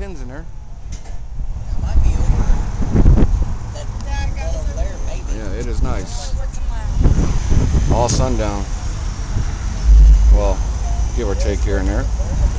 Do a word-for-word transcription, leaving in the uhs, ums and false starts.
pins in there. That might be over that one over there, maybe. Yeah, it is nice. All sundown. Well, give or take here and there.